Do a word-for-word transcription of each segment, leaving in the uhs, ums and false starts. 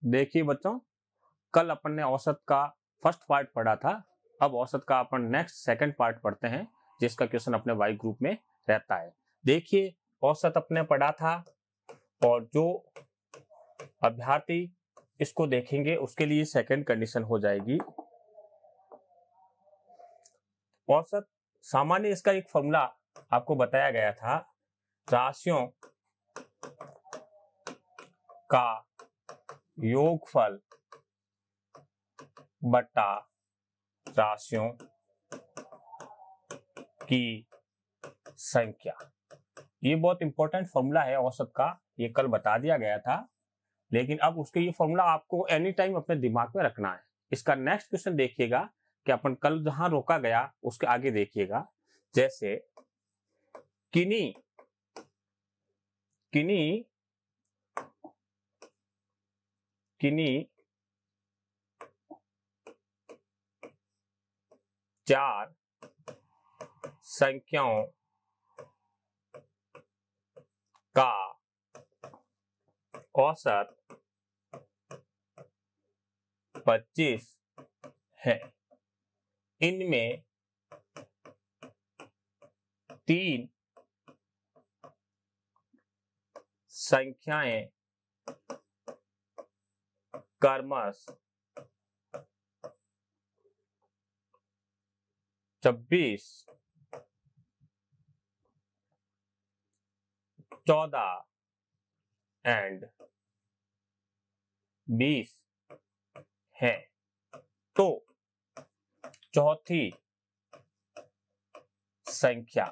देखिए बच्चों, कल अपन ने औसत का फर्स्ट पार्ट पढ़ा था। अब औसत का अपन नेक्स्ट सेकंड पार्ट पढ़ते हैं, जिसका क्वेश्चन अपने वाई ग्रुप में रहता है। देखिए, औसत अपने पढ़ा था और जो अभ्यर्थी इसको देखेंगे उसके लिए सेकंड कंडीशन हो जाएगी। औसत सामान्य इसका एक फॉर्मूला आपको बताया गया था, राशियों का योगफल बटा राशियों की संख्या। ये बहुत इंपॉर्टेंट फॉर्मूला है औसत का, ये कल बता दिया गया था, लेकिन अब उसके ये फॉर्मूला आपको एनी टाइम अपने दिमाग में रखना है। इसका नेक्स्ट क्वेश्चन देखिएगा कि अपन कल जहां रोका गया उसके आगे देखिएगा। जैसे किन्हीं किन्हीं किन्हीं चार संख्याओं का औसत पच्चीस है। इनमें तीन संख्याएं क्रमश छब्बीस, चौदह एंड बीस है। तो चौथी संख्या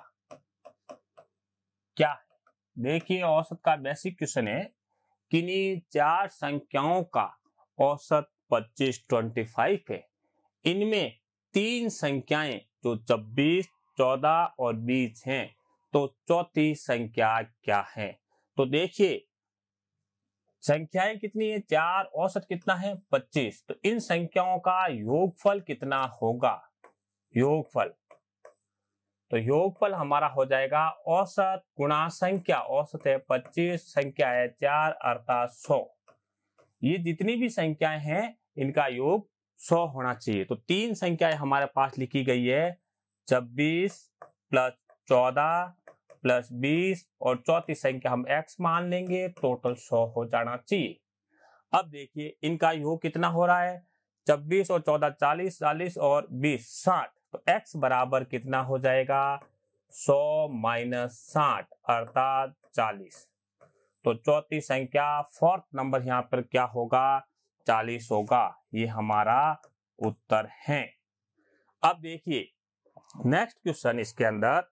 क्या है? देखिए, औसत का बेसिक क्वेश्चन है, किन्हीं चार संख्याओं का औसत पच्चीस पच्चीस है। इनमें तीन संख्याएं जो छब्बीस, चौदह और बीस हैं, तो चौथी संख्या क्या है? तो देखिए, संख्याएं कितनी है? चार, औसत कितना है? पच्चीस। तो इन संख्याओं का योगफल कितना होगा? योगफल, तो योगफल हमारा हो जाएगा औसत गुणा संख्या। औसत है पच्चीस, संख्या है चार, अर्थात सौ। ये जितनी भी संख्याएं हैं इनका योग सौ होना चाहिए। तो तीन संख्याएं हमारे पास लिखी गई है, छब्बीस प्लस चौदह प्लस बीस, और चौथी संख्या हम x मान लेंगे, टोटल सौ हो जाना चाहिए। अब देखिए, इनका योग कितना हो रहा है? छब्बीस और चौदह चालीस, चालीस और बीस साठ। तो x बराबर कितना हो जाएगा? सौ माइनस साठ, अर्थात चालीस। तो चौथी संख्या, फोर्थ नंबर यहाँ पर क्या होगा? चालीस होगा। ये हमारा उत्तर है। अब देखिए, नेक्स्ट क्वेश्चन इसके अंदर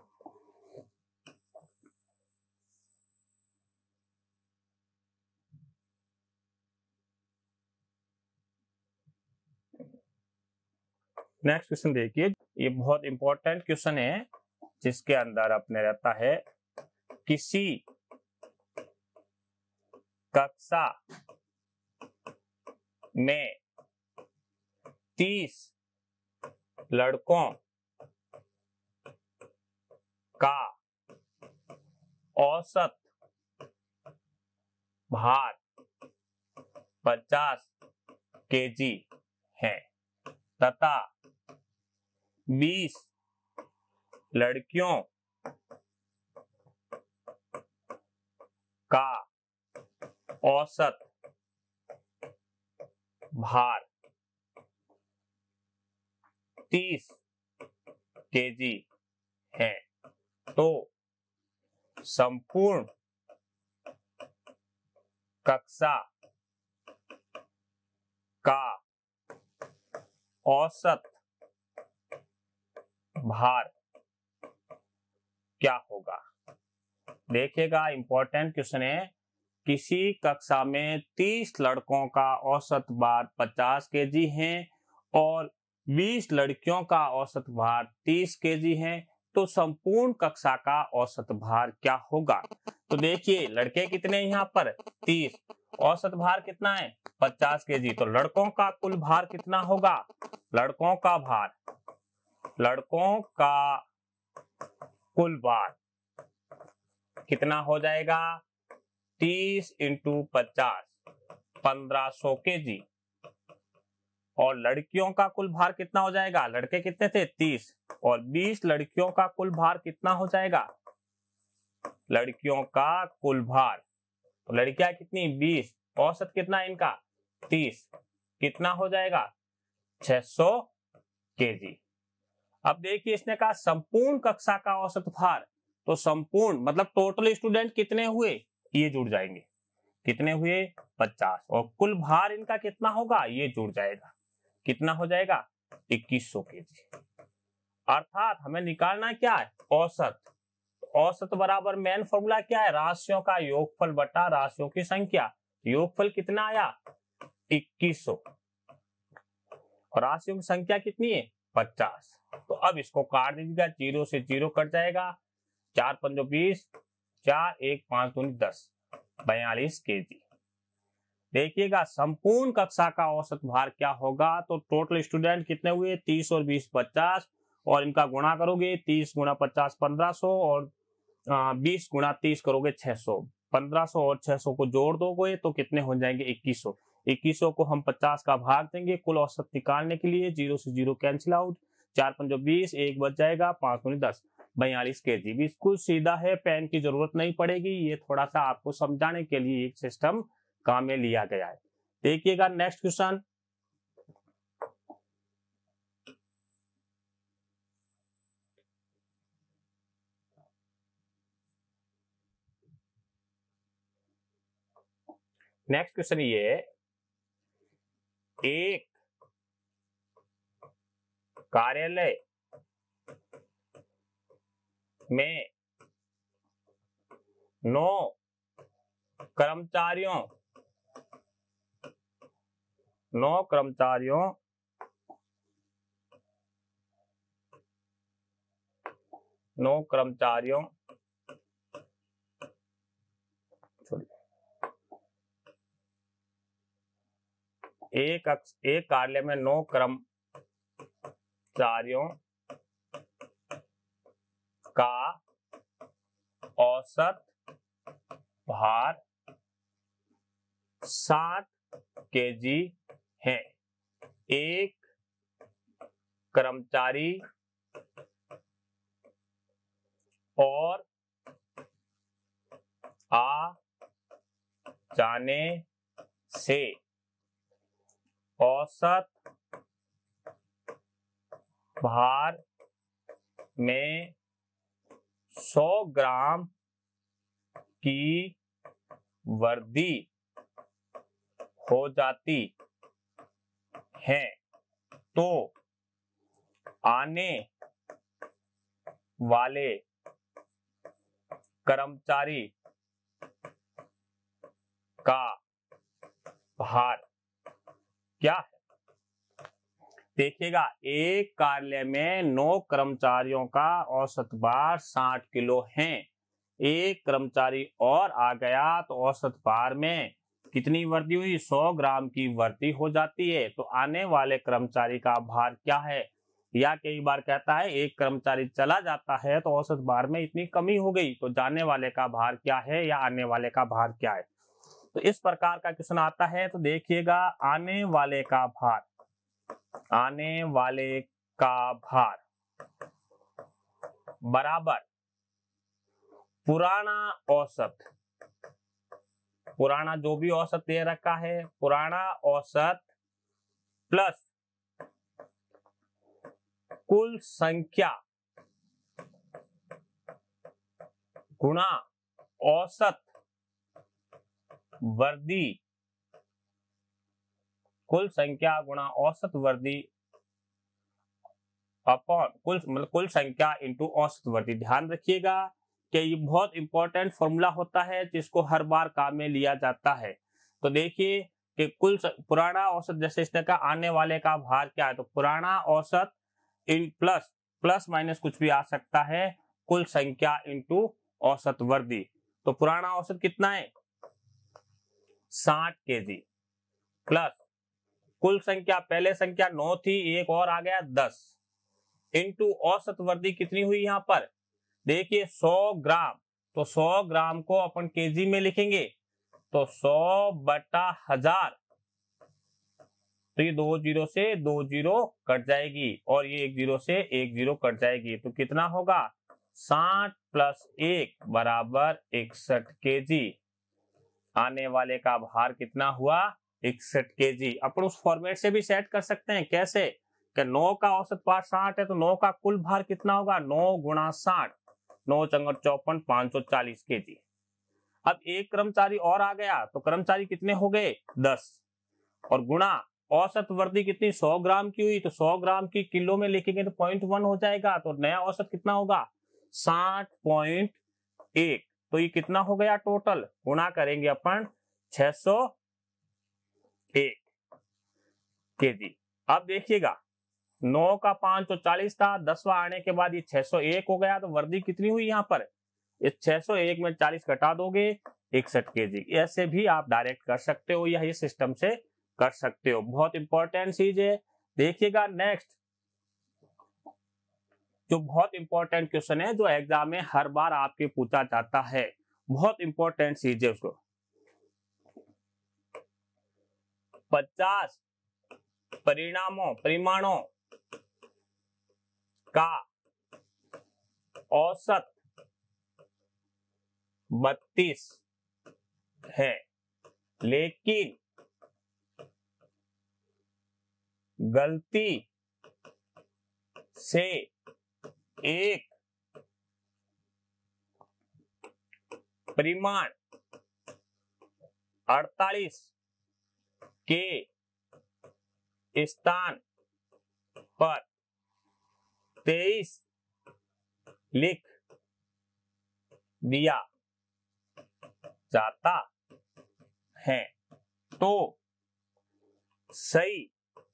नेक्स्ट क्वेश्चन देखिए, ये बहुत इंपॉर्टेंट क्वेश्चन है, जिसके अंदर अपने रहता है, किसी कक्षा में तीस लड़कों का औसत भार पचास केजी है तथा बीस लड़कियों का औसत भार तीस केजी है। तो संपूर्ण कक्षा का औसत भार क्या होगा? देखिएगा, इंपॉर्टेंट क्वेश्चन है, किसी कक्षा में तीस लड़कों का औसत भार पचास केजी है और बीस लड़कियों का औसत भार तीस केजी है, तो संपूर्ण कक्षा का औसत भार क्या होगा? तो देखिए, लड़के कितने हैं यहाँ पर? तीस। औसत भार कितना है? पचास केजी। तो लड़कों का कुल भार कितना होगा? लड़कों का भार लड़कों का कुल भार कितना हो जाएगा? तीस इंटू पचास, पंद्रह सौ के जी। और लड़कियों का कुल भार कितना हो जाएगा, लड़के कितने थे तीस, और बीस लड़कियों का कुल भार कितना हो जाएगा, लड़कियों का कुल भार, तो लड़कियां कितनी बीस, औसत कितना इनका तीस, कितना हो जाएगा छह सौ केजी। अब देखिए इसने कहा संपूर्ण कक्षा का औसत भार, तो संपूर्ण मतलब टोटल स्टूडेंट कितने हुए, ये जुड़ जाएंगे, कितने हुए पचास, और कुल भार इनका कितना होगा, ये जुड़ जाएगा, कितना हो जाएगा इक्कीस सौ केजी। अर्थात हमें निकालना क्या है औसत, औसत बराबर मेन फॉर्मूला क्या है, राशियों का योगफल बटा राशियों की संख्या। योगफल कितना आया इक्कीस सौ, और राशियों की संख्या कितनी है पचास। तो अब इसको काट दीजिएगा, जीरो से जीरो कट जाएगा, चार पंजो बीस, चार एक पांच दूनी दस, बयालीस केजी। देखिएगा संपूर्ण कक्षा का औसत भार क्या होगा, तो टोटल स्टूडेंट कितने हुए तीस और बीस पचास, और इनका गुणा करोगे तीस गुणा पचास पंद्रह सौ, और बीस गुणा तीस करोगे छह सौ, पंद्रह सौ और छह सौ को जोड़ दोगे तो कितने हो जाएंगे इक्कीस सौ। इक्कीस सौ को हम पचास का भाग देंगे कुल औसत निकालने के लिए, जीरो से जीरो कैंसिल आउट, चार पंजो बीस, एक बच जाएगा, पांच दूनी दस, बयालीस केजी। बिल्कुल सीधा है, पेन की जरूरत नहीं पड़ेगी, ये थोड़ा सा आपको समझाने के लिए एक सिस्टम काम में लिया गया है। देखिएगा नेक्स्ट क्वेश्चन, नेक्स्ट क्वेश्चन ये, एक कार्यालय में नौ कर्मचारियों नौ कर्मचारियों नौ कर्मचारियों एक एक कार्यालय में नौ कर्मचारियों का औसत भार साठ केजी है। एक कर्मचारी और आ जाने से औसत भार में सौ ग्राम की वृद्धि हो जाती है, तो आने वाले कर्मचारी का भार क्या है। देखिएगा एक कार्यालय में नौ कर्मचारियों का औसत भार साठ किलो है, एक कर्मचारी और आ गया तो औसत भार में कितनी वृद्धि हुई, सौ ग्राम की वृद्धि हो जाती है, तो आने वाले कर्मचारी का भार क्या है। या कई बार कहता है एक कर्मचारी चला जाता है तो औसत भार में इतनी कमी हो गई, तो जाने वाले का भार क्या है या आने वाले का भार क्या है। तो इस प्रकार का क्वेश्चन आता है, तो देखिएगा आने वाले का भार, आने वाले का भार बराबर पुराना औसत, पुराना जो भी औसत दे रखा है, पुराना औसत प्लस कुल संख्या गुणा औसत वृद्धि, कुल संख्या गुणा औसत वृद्धि अपॉन कुल मतलब कुल संख्या इंटू औसत वृद्धि। ध्यान रखिएगा कि ये बहुत इंपॉर्टेंट फॉर्मूला होता है जिसको हर बार काम में लिया जाता है। तो देखिए कि कुल पुराना औसत, जैसे इसने कहा आने वाले का भार क्या है, तो पुराना औसत इन प्लस प्लस माइनस कुछ भी आ सकता है, कुल संख्या इंटू औसत वृद्धि। तो पुराना औसत कितना है साठ केजी, प्लस कुल संख्या, पहले संख्या नौ थी, एक और आ गया दस, इंटू औसत वृद्धि कितनी हुई यहां पर, देखिए सौ ग्राम, तो सौ ग्राम को अपन केजी में लिखेंगे, तो सौ बटा हजार, तो ये दो जीरो से दो जीरो कट जाएगी और ये एक जीरो से एक जीरो कट जाएगी, तो कितना होगा साठ प्लस एक बराबर इकसठ के जी। आने वाले का भार कितना हुआ इकसठ के जी। अपन उस फॉर्मेट से भी सेट कर सकते हैं, कैसे कि नौ का औसत भार साठ है तो नौ का कुल भार कितना होगा, नौ गुणा साठ, नौ चंगड़ चौपन, पांच सौ चालीस के जी। अब एक कर्मचारी और आ गया तो कर्मचारी कितने हो गए दस, और गुणा औसत वर्दी कितनी सौ ग्राम की हुई, तो सौ ग्राम की किलो में लिखेंगे तो पॉइंट वन हो जाएगा, तो नया औसत कितना होगा साठ पॉइंट एक। तो ये कितना हो गया टोटल, गुणा करेंगे अपन छह सौ एक के जी। अब देखिएगा नौ का पांच सौ चालीस था, दसवां आने के बाद ये छह सौ एक हो गया, तो वर्दी कितनी हुई यहाँ पर, इस छह सौ एक में चालीस घटा दोगे इकसठ के जी। ऐसे भी आप डायरेक्ट कर सकते हो या ये सिस्टम से कर सकते हो। बहुत इंपॉर्टेंट चीज है। देखिएगा नेक्स्ट जो बहुत इंपॉर्टेंट क्वेश्चन है जो एग्जाम में हर बार आपके पूछा जाता है, बहुत इंपॉर्टेंट चीज है उसको, पचास परिणामों परिमाणों का औसत बत्तीस है, लेकिन गलती से एक परिमाण अड़तालीस के स्थान पर तेईस लिख दिया जाता है तो सही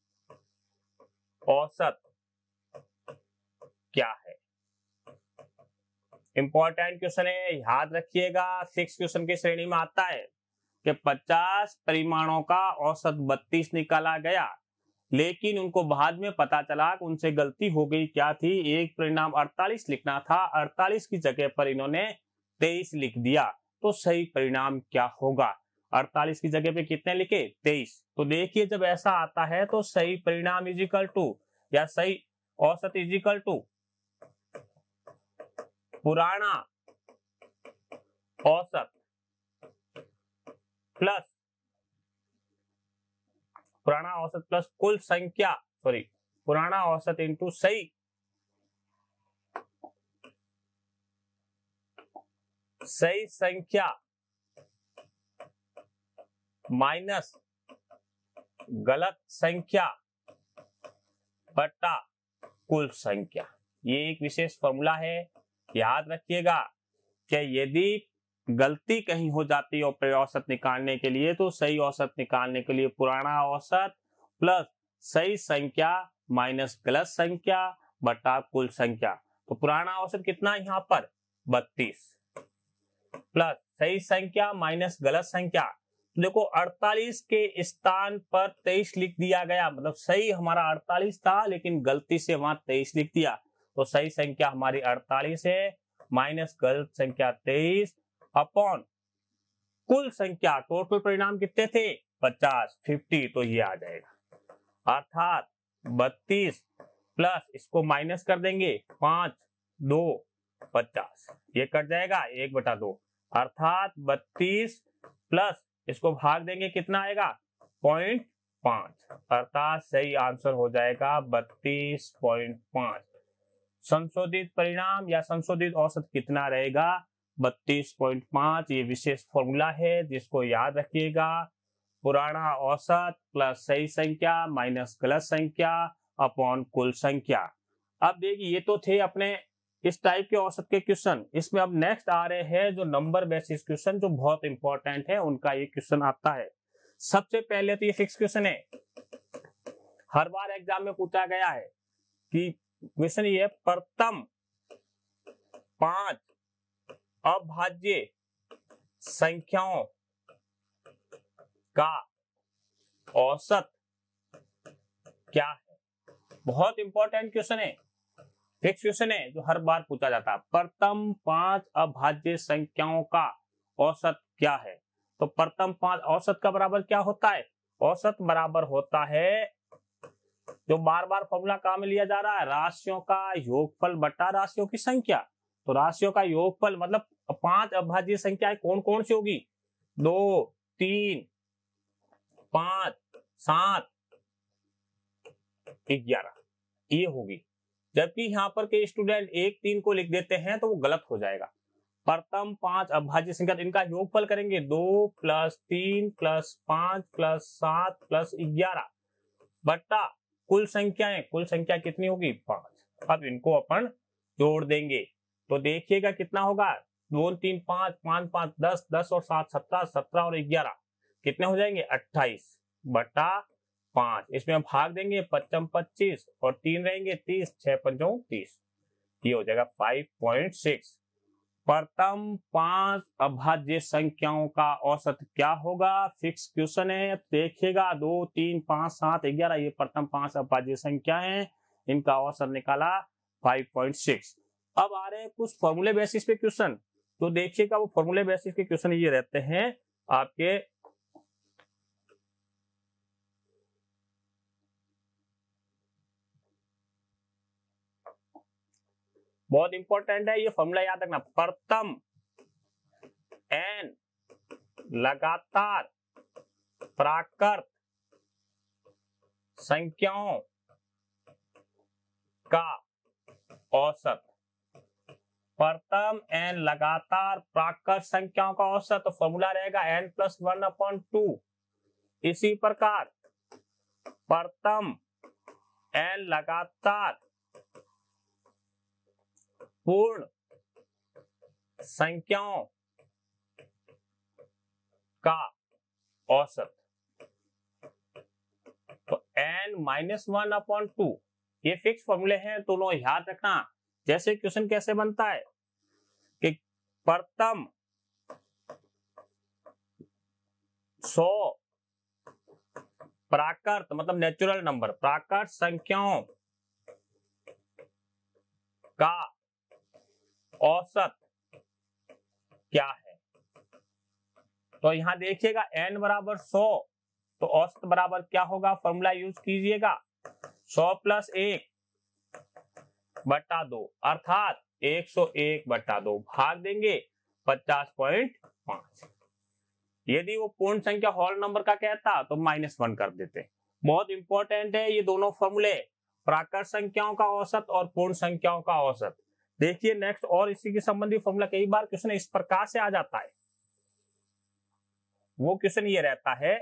औसत क्या है। इंपॉर्टेंट क्वेश्चन है, याद रखिएगा। सिक्स क्वेश्चन की श्रेणी में आता है कि पचास परिमाणों का औसत बत्तीस निकाला गया, लेकिन उनको बाद में पता चला कि उनसे गलती हो गई। क्या थी, एक परिणाम अड़तालीस लिखना था, अड़तालीस की जगह पर इन्होंने तेईस लिख दिया, तो सही परिणाम क्या होगा। अड़तालीस की जगह पे कितने लिखे तेईस। तो देखिए जब ऐसा आता है तो सही परिणाम इजिकल टू या सही औसत इजिकल टू पुराना औसत प्लस पुराना औसत प्लस कुल संख्या, सॉरी पुराना औसत इंटू सही सही संख्या माइनस गलत संख्या बटा कुल संख्या। ये एक विशेष फॉर्मूला है, याद रखिएगा कि यदि गलती कहीं हो जाती है और औसत निकालने के लिए तो सही औसत निकालने के लिए पुराना औसत प्लस सही संख्या माइनस गलत संख्या बटा कुल संख्या। तो पुराना औसत कितना यहाँ पर बत्तीस प्लस सही संख्या माइनस गलत संख्या। तो देखो अड़तालीस के स्थान पर तेईस लिख दिया गया, मतलब सही हमारा अड़तालीस था लेकिन गलती से वहां तेईस लिख दिया, तो सही संख्या हमारी अड़तालीस है माइनस गलत संख्या तेईस अपॉन कुल संख्या। टोटल परिणाम कितने थे पचास फिफ्टी, तो ये आ जाएगा अर्थात बत्तीस प्लस इसको माइनस कर देंगे पांच दो पचास, ये कट जाएगा एक बटा दो, अर्थात बत्तीस प्लस इसको भाग देंगे कितना आएगा पॉइंट पांच, अर्थात सही आंसर हो जाएगा बत्तीस पॉइंट पांच। संशोधित परिणाम या संशोधित औसत कितना रहेगा बत्तीस पॉइंट पांच। ये विशेष फॉर्मूला है जिसको याद रखिएगा, पुराना औसत प्लस सही संख्या माइनस गलत संख्या अपॉन कुल संख्या। अब देखिए ये तो थे अपने इस टाइप के औसत के क्वेश्चन। इसमें अब नेक्स्ट आ रहे हैं जो नंबर बेसिस क्वेश्चन जो बहुत इंपॉर्टेंट है, उनका ये क्वेश्चन आता है। सबसे पहले तो ये फिक्स क्वेश्चन है, हर बार एग्जाम में पूछा गया है कि क्वेश्चन ये प्रथम पांच अभाज्य संख्याओं का औसत क्या है। बहुत इंपॉर्टेंट क्वेश्चन है, फिक्स क्वेश्चन है जो हर बार पूछा जाता है। प्रथम पांच अभाज्य संख्याओं का औसत क्या है। तो प्रथम पांच औसत का बराबर क्या होता है? औसत बराबर होता है, जो बार बार फॉर्मूला काम में लिया जा रहा है, राशियों का योगफल बटा राशियों की संख्या। तो राशियों का योगफल मतलब पांच अभाज्य संख्याएं कौन कौन सी होगी? दो, तीन, पांच, सात, ग्यारह, ये होगी। जबकि यहाँ पर के स्टूडेंट एक तीन को लिख देते हैं तो वो गलत हो जाएगा। प्रथम पांच अभाज्य संख्या, तो इनका योगफल करेंगे दो प्लस तीन प्लस पांच प्लस सात प्लस ग्यारह बट्टा कुल संख्याएं, कुल संख्या कितनी होगी? पांच। अब इनको अपन जोड़ देंगे तो देखिएगा कितना होगा? दो तीन पांच, पांच पांच दस, दस और सात सत्रह, सत्रह और ग्यारह कितने हो जाएंगे? अट्ठाईस बटा पांच। इसमें हम भाग देंगे, पच्चम पच्चीस और तीन रहेंगे तीस, छह पंचों तीस, ये हो जाएगा पाँच पॉइंट छह। प्रथम पांच अभाज्य संख्याओं का औसत क्या होगा? फिक्स क्वेश्चन है, देखिएगा दो तीन पांच सात ग्यारह, ये प्रथम पांच अभाज्य संख्या है, इनका औसत निकाला पाँच पॉइंट छह। अब आ रहे हैं कुछ फॉर्मूले बेसिस पे क्वेश्चन, तो देखिएगा वो फॉर्मूले बेसिस के क्वेश्चन ये रहते हैं आपके। बहुत इंपॉर्टेंट है ये फॉर्मूला, याद रखना। प्रथम एन लगातार प्राकृत संख्याओं का औसत, प्रथम एन लगातार प्राकृत संख्याओं का औसत, तो फॉर्मूला रहेगा N plus one upon two. इसी प्रकार प्रथम एन लगातार पूर्ण संख्याओं का औसत, तो n minus one upon two, ये फिक्स फॉर्मूले हैं, दोनों याद रखना। जैसे क्वेश्चन कैसे बनता है कि प्रथम सौ प्राकृत मतलब नेचुरल नंबर, प्राकृत संख्याओं का औसत क्या है? तो यहां देखिएगा n बराबर सौ, तो औसत बराबर क्या होगा? फॉर्मूला यूज कीजिएगा, सौ प्लस एक बट्टा दो, अर्थात एक सौ एक बट्टा दो, भाग देंगे पचास पॉइंट पांच। यदि वो पूर्ण संख्या होल नंबर का कहता तो माइनस वन कर देते। बहुत इंपॉर्टेंट है ये दोनों फॉर्मूले, प्राकृत संख्याओं का औसत और पूर्ण संख्याओं का औसत। देखिए नेक्स्ट, और इसी के संबंधी फॉर्मूला कई बार क्वेश्चन इस प्रकार से आ जाता है। वो क्वेश्चन ये रहता है,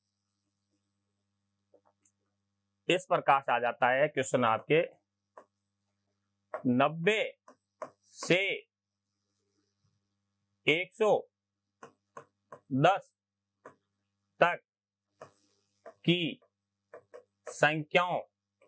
इस प्रकार से आ जाता है क्वेश्चन आपके, नब्बे से एक सौ दस तक की संख्याओं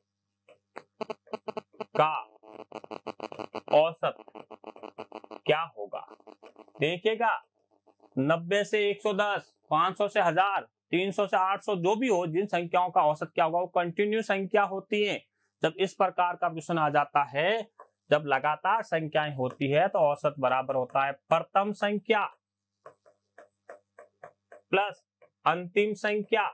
का औसत क्या होगा? देखिएगा नब्बे से एक सौ दस, पांच सौ से हजार, तीन सौ से आठ सौ, जो भी हो, जिन संख्याओं का औसत क्या होगा वो कंटिन्यू संख्या होती है। जब इस प्रकार का क्वेश्चन आ जाता है, जब लगातार संख्याएं होती है तो औसत बराबर होता है प्रथम संख्या प्लस अंतिम संख्या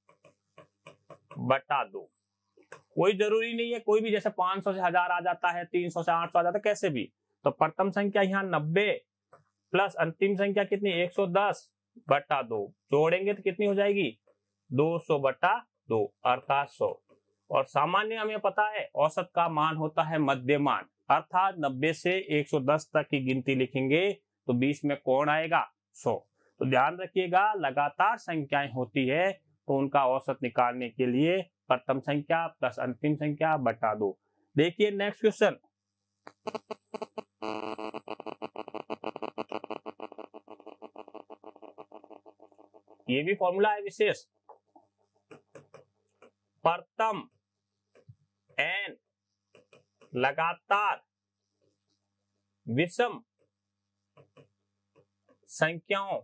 बटा दो। कोई जरूरी नहीं है, कोई भी, जैसे पांच सौ से हजार आ जाता है, तीन सौ से आठ सौ आ जाता है, कैसे भी। तो प्रथम संख्या यहाँ नब्बे प्लस अंतिम संख्या कितनी? एक सौ दस बटा दो, जोड़ेंगे तो कितनी हो जाएगी? दो सौ बटा दो, अर्थात सौ। और सामान्य हमें पता है औसत का मान होता है मध्यमान, अर्थात नब्बे से एक सौ दस तक की गिनती लिखेंगे तो बीच में कौन आएगा? सौ। तो ध्यान रखिएगा, लगातार संख्याएं होती है तो उनका औसत निकालने के लिए प्रथम संख्या प्लस अंतिम संख्या बटा दो। देखिए नेक्स्ट क्वेश्चन, ये भी फॉर्मूला है विशेष। प्रथम एन लगातार विषम संख्याओं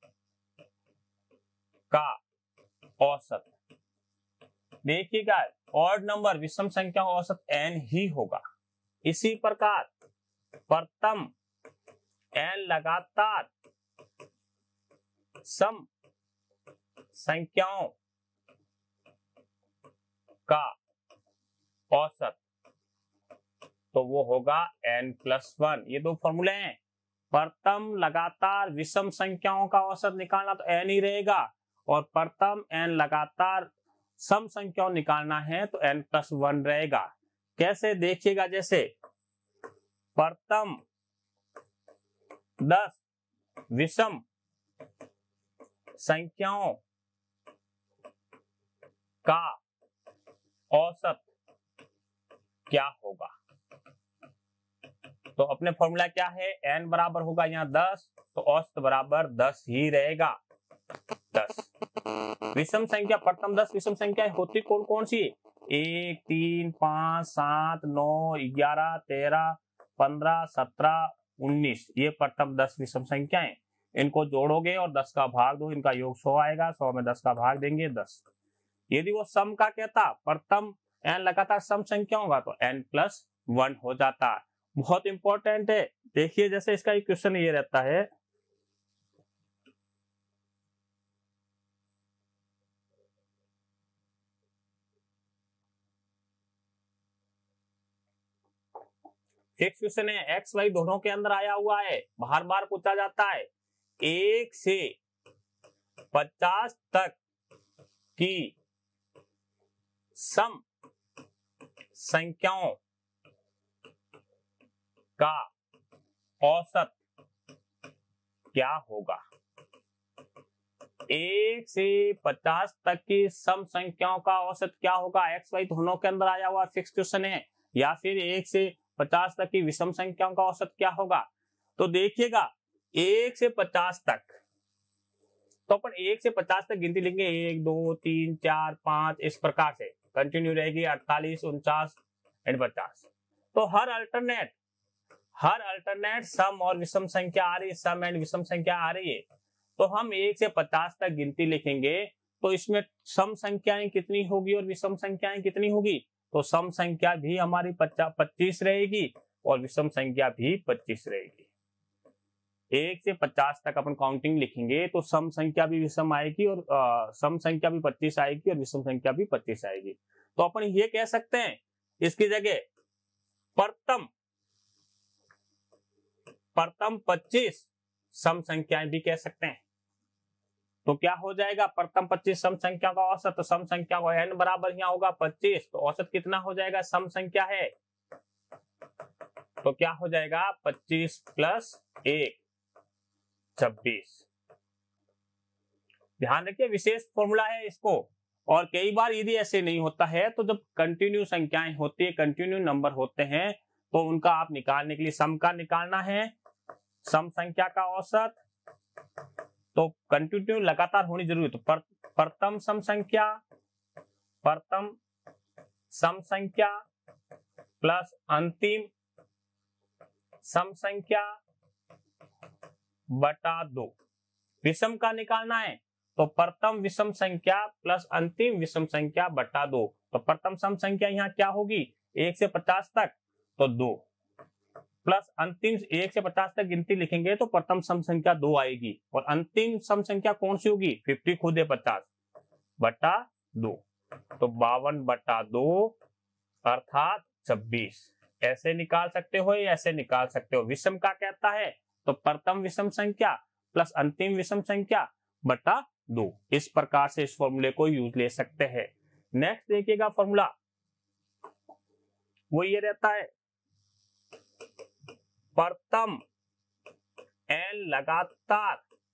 का औसत, देखिएगा ऑड नंबर विषम संख्याओं का औसत n ही होगा। इसी प्रकार प्रथम n लगातार सम संख्याओं का औसत, तो वो होगा n प्लस वन। ये दो फॉर्मूले हैं। प्रथम लगातार विषम संख्याओं का औसत निकालना तो n ही रहेगा, और प्रथम n लगातार सम संख्याओं निकालना है तो n प्लस वन रहेगा। कैसे देखिएगा, जैसे प्रथम दस विषम संख्याओं का औसत क्या होगा। तो अपने फॉर्मूला क्या है, n बराबर होगा यहाँ दस, तो औसत बराबर दस ही रहेगा। दस विषम संख्या, प्रथम दस विषम संख्या होती कौन कौन सी, एक, तीन, पांच, सात, नौ, ग्यारह, तेरह, पंद्रह, सत्रह, उन्नीस, ये प्रथम दस विषम संख्याएं। इनको जोड़ोगे और दस का भाग दो, इनका योग सौ आएगा, सौ में दस का भाग देंगे दस। यदि वो सम का कहता, प्रथम n लगातार सम संख्या होगा तो n प्लस वन हो जाता। बहुत इंपॉर्टेंट है। देखिए जैसे इसका एक क्वेश्चन ये रहता है, एक क्वेश्चन है एक्स वाई दोनों के अंदर आया हुआ है, बार बार पूछा जाता है, एक से पचास तक की सम संख्याओं का औसत क्या होगा। एक से पचास तक की सम संख्याओं का औसत क्या होगा, एक्स वाई दोनों के अंदर आया हुआ फिक्स क्वेश्चन है। या फिर एक से पचास तक की विषम संख्याओं का औसत क्या होगा। तो देखिएगा एक से पचास तक, तो अपन एक से पचास तक गिनती लेंगे, एक, दो, तीन, चार, पांच, इस प्रकार से कंटिन्यू रहेगी, अड़तालीस, उनचास एंड पचास। तो हर अल्टरनेट हर अल्टरनेट सम और विषम संख्या आ रही है, सम एंड विषम संख्या आ रही है। तो हम एक से पचास तक गिनती लिखेंगे, तो इसमें सम संख्याएं कितनी होगी और विषम संख्याएं कितनी होगी। तो सम संख्या भी हमारी पच्चीस रहेगी और विषम संख्या भी पच्चीस रहेगी। एक से पचास तक अपन काउंटिंग लिखेंगे तो सम संख्या भी विषम आएगी और आ, सम संख्या भी पच्चीस आएगी और विषम संख्या भी पच्चीस आएगी। तो अपन ये कह सकते हैं इसकी जगह प्रथम प्रथम पच्चीस सम संख्याएं भी कह सकते हैं। तो क्या हो जाएगा, प्रथम पच्चीस सम संख्या का औसत, तो सम संख्या को n बराबर यहाँ होगा पच्चीस, तो औसत कितना हो जाएगा, सम संख्या है, तो क्या हो जाएगा पच्चीस प्लस एक, छब्बीस। ध्यान रखिए विशेष फॉर्मूला है इसको। और कई बार यदि ऐसे नहीं होता है तो जब कंटिन्यू संख्याएं होती है, कंटिन्यू नंबर होते हैं, तो उनका आप निकालने के लिए सम का निकालना है, सम संख्या का औसत, तो कंटिन्यू लगातार होनी जरूरी। तो पर, प्रथम सम संख्या प्रथम सम संख्या प्लस अंतिम सम संख्या बटा दो। विषम का निकालना है तो प्रथम विषम संख्या प्लस अंतिम विषम संख्या बटा दो। तो प्रथम सम संख्या यहाँ क्या होगी, एक से पचास तक तो दो, प्लस अंतिम एक से पचास तक गिनती लिखेंगे तो प्रथम सम संख्या दो आएगी, और अंतिम सम संख्या कौन सी होगी, फिफ्टी खुद है पचास बटा दो, तो बावन बटा दो अर्थात छब्बीस। ऐसे निकाल सकते हो या ऐसे निकाल सकते हो। विषम का कहता है तो प्रथम विषम संख्या प्लस अंतिम विषम संख्या बटा दो, इस प्रकार से इस फॉर्मूले को यूज ले सकते हैं। नेक्स्ट देखिएगा फॉर्मूला, वो ये रहता है प्रथम n लगातार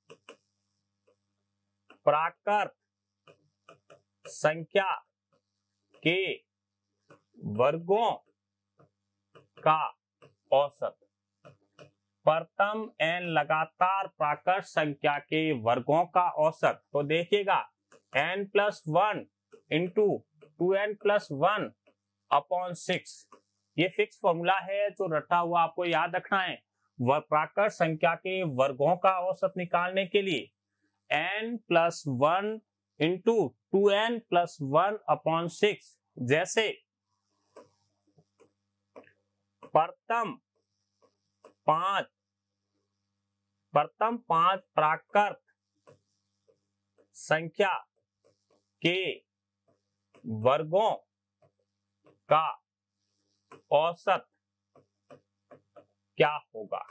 प्राकृत संख्या के वर्गों का औसत। प्रथम n लगातार प्राकृत संख्या के वर्गों का औसत। तो देखिएगा n plus one into two N plus one upon six, ये फिक्स फॉर्मूला है जो रटा हुआ आपको याद रखना है। वह प्राकृत संख्या के वर्गों का औसत निकालने के लिए n plus one into two N plus one upon six, जैसे प्रथम पांच प्रथम पांच प्राकृत संख्या के वर्गों का औसत क्या होगा।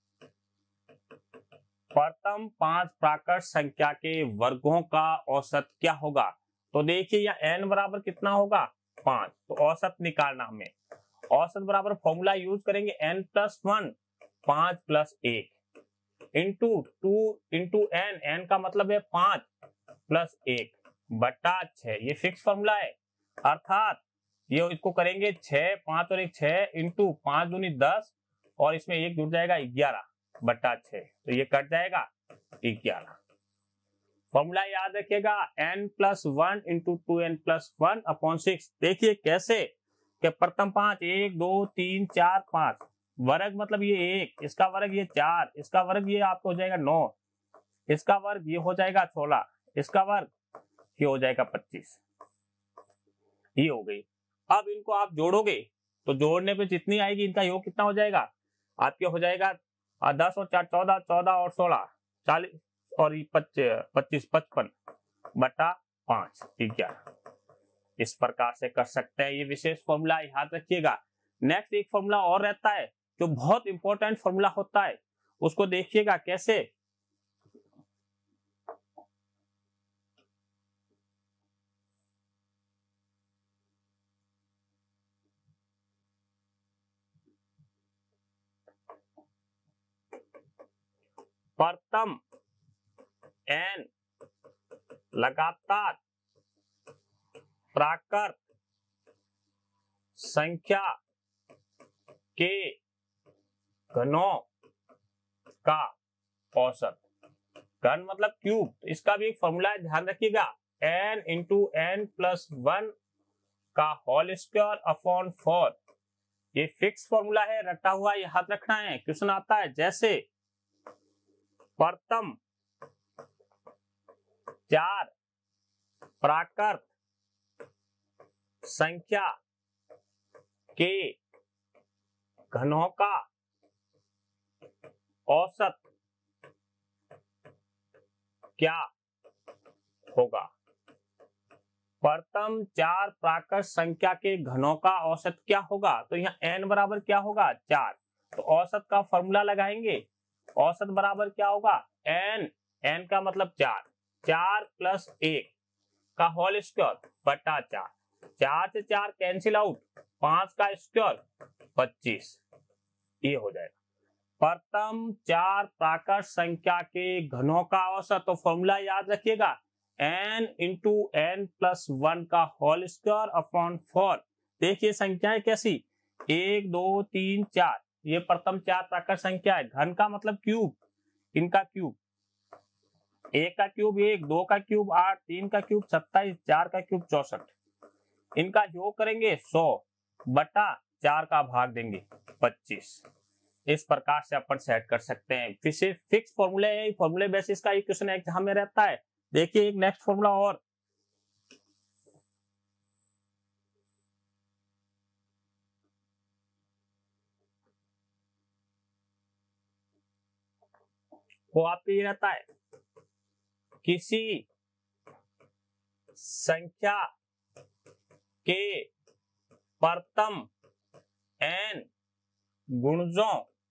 प्रथम पांच प्राकृत संख्या के वर्गों का औसत क्या होगा। तो देखिए यहाँ n बराबर कितना होगा, पांच, तो औसत निकालना हमें। औसत बराबर फॉर्मूला यूज करेंगे n प्लस वन, पांच प्लस एक into two into N, N का मतलब है पांच प्लस एक बटा छह, ये फिक्स फॉर्मूला है। अर्थात ये इसको करेंगे छह, पांच और एक छह इंटू पांच दूनी दस और इसमें एक जुड़ जाएगा ग्यारह बटा छह, तो ये कट जाएगा ग्यारह। फॉर्मूला याद रखिएगा n plus one into two N plus one upon six. देखिए कैसे कि प्रथम पांच, एक दो तीन चार पांच, वर्ग मतलब ये एक, इसका वर्ग ये चार, इसका वर्ग ये आपको हो जाएगा नौ, इसका वर्ग ये हो जाएगा सोलह, इसका वर्ग ये हो जाएगा पच्चीस। ये हो गई। अब इनको आप जोड़ोगे तो जोड़ने पे जितनी आएगी इनका योग कितना हो जाएगा, आपके हो जाएगा दस और चार चौदह, चौदह और सोलह चालीस और पच्चीस पचपन बटा पांच ग्यारह। इस प्रकार से कर सकते हैं, ये विशेष फॉर्मूला याद रखिएगा। नेक्स्ट एक फॉर्मूला और रहता है जो बहुत इंपॉर्टेंट फॉर्मूला होता है, उसको देखिएगा कैसे। प्रथम n लगातार प्राकृत संख्या के घनों का औसत, घन मतलब क्यूब, तो इसका भी एक फॉर्मूला है, ध्यान रखिएगा। n into N plus one का होल स्क्वायर अपॉन फोर, ये फिक्स फॉर्मूला है, रटा हुआ याद रखना है। क्वेश्चन आता है जैसे प्रथम चार प्राकृत संख्या के घनों का औसत क्या होगा। प्रथम चार प्राकृत संख्या के घनों का औसत क्या होगा, तो यहाँ n बराबर क्या होगा, चार, तो औसत का फॉर्मूला लगाएंगे। औसत बराबर क्या होगा, n, n का मतलब चार, चार प्लस एक का होल स्क्वायर बटा चार, चार से चार कैंसिल आउट, पांच का स्क्वायर पच्चीस, ये हो जाएगा। प्रथम चार प्राकृत संख्या के घनों का औसत, तो फॉर्मूला याद रखिएगा n into N plus one का होल स्क्वायर अपॉन फोर। देखिए संख्याएं कैसी, एक दो तीन चार, ये प्रथम चार प्राकृत संख्या है। घन का मतलब क्यूब, इनका क्यूब, एक का क्यूब एक, दो का क्यूब आठ, तीन का क्यूब सत्ताईस, चार का क्यूब चौसठ, इनका योग करेंगे सौ बटा चार का भाग देंगे पच्चीस। इस प्रकार से अपन सेट कर सकते हैं। फिर फिक्स फॉर्मूले है, फॉर्मूले बेसिस का एक क्वेश्चन एग्जाम में रहता है। देखिए एक नेक्स्ट फॉर्मूला और, वो आपके ये रहता है, किसी संख्या के प्रथम n गुणजों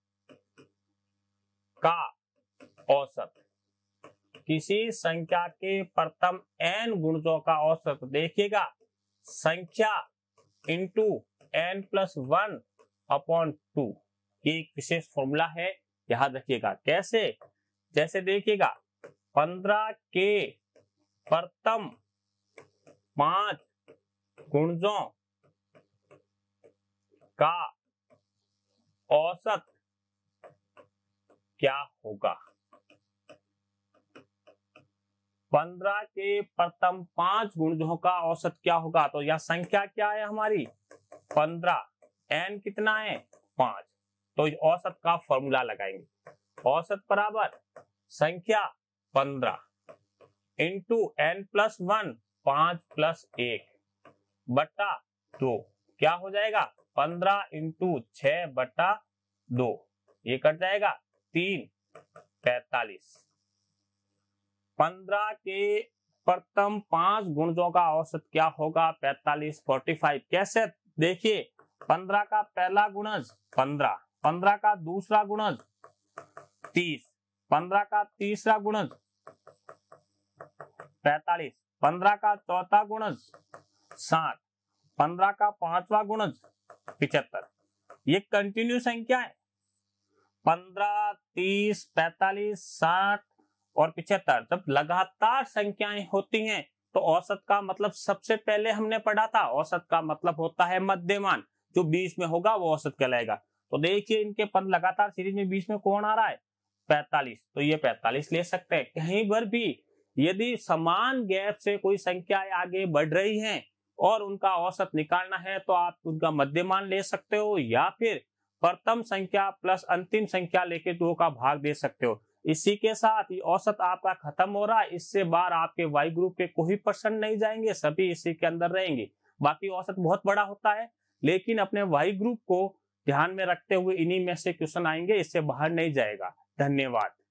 का औसत, किसी संख्या के प्रथम n गुणजों का औसत। देखिएगा संख्या into N plus one upon two, ये एक विशेष फॉर्मूला है, याद रखिएगा। कैसे, जैसे देखिएगा पंद्रह के प्रथम पांच गुणजों का औसत क्या होगा। पंद्रह के प्रथम पांच गुणजों का औसत क्या होगा, तो यह संख्या क्या है हमारी पंद्रह, n कितना है पांच, तो औसत का फॉर्मूला लगाएंगे। औसत बराबर संख्या पंद्रह इंटू एन प्लस वन, पांच प्लस एक बटा दो, क्या हो जाएगा पंद्रह इंटू छह बटा दो, ये कट जाएगा तीन पैतालीस। पंद्रह के प्रथम पांच गुणजों का औसत क्या होगा? पैंतालीस, पैंतालीस। कैसे? देखिए, पंद्रह का पहला गुणज पंद्रह, पंद्रह का दूसरा गुणज तीस, पंद्रह का तीसरा गुणज पैंतालीस, पंद्रह का चौथा गुणज साठ, पंद्रह का पांचवा गुणज पिछहत्तर। ये कंटिन्यू संख्या है। पंद्रह, तीस, पैंतालीस, साठ और पिछहत्तर जब लगातार संख्याएं होती हैं तो औसत का मतलब सबसे पहले हमने पढ़ा था, औसत का मतलब होता है मध्यमान। जो बीच में होगा वो औसत कहलाएगा। तो देखिए, इनके पद लगातार सीरीज में बीच में कौन आ रहा है? पैंतालीस। तो ये पैंतालीस ले सकते हैं। कहीं पर भी यदि समान गैप से कोई संख्याएं आगे बढ़ रही हैं और उनका औसत निकालना है तो आप उनका मध्यमान ले सकते हो, या फिर प्रथम संख्या प्लस अंतिम संख्या लेके दो का भाग दे सकते हो। इसी के साथ ये औसत आपका खत्म हो रहा है। इससे बाहर आपके वाई ग्रुप के कोई पर्सन नहीं जाएंगे, सभी इसी के अंदर रहेंगे। बाकी औसत बहुत बड़ा होता है, लेकिन अपने वाई ग्रुप को ध्यान में रखते हुए इन्हीं में से क्वेश्चन आएंगे, इससे बाहर नहीं जाएगा। धन्यवाद।